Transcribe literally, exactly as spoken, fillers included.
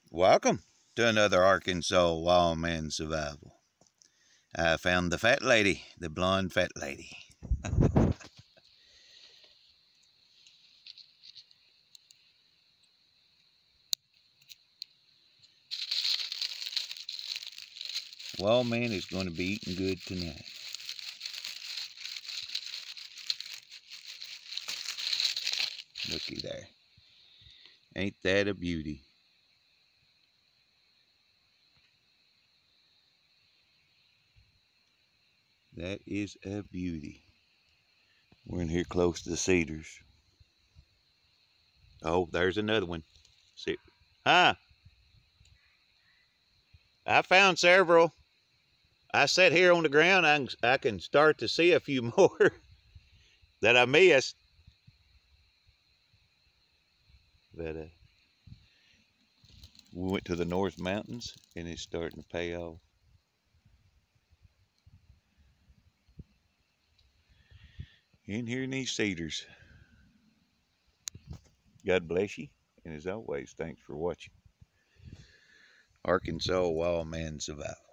Welcome to another Arkansas Wildman Survival. I found the fat lady, the blonde fat lady. Wildman is going to be eating good tonight. Looky there. Ain't that a beauty? That is a beauty. We're in here close to the cedars. Oh, there's another one. See, huh? I found several. I sat here on the ground. I can, I can start to see a few more that I missed. But uh, we went to the North Mountains, and it's starting to pay off. In here in these cedars. God bless you, and as always, thanks for watching. Arkansas Wildman Survival.